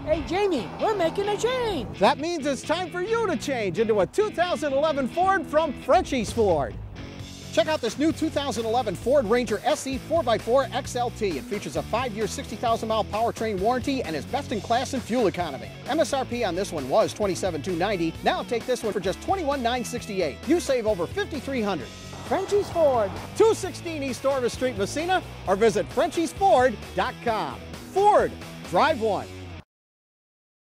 Hey, Jamie, we're making a change. That means it's time for you to change into a 2011 Ford from Frenchie's Ford. Check out this new 2011 Ford Ranger SE 4x4 XLT. It features a 5-year, 60,000-mile powertrain warranty and is best in class in fuel economy. MSRP on this one was $27,290. Now take this one for just $21,968. You save over $5,300. Frenchie's Ford, 216 East Orvis Street, Massena, or visit FrenchiesFord.com. Ford, drive one.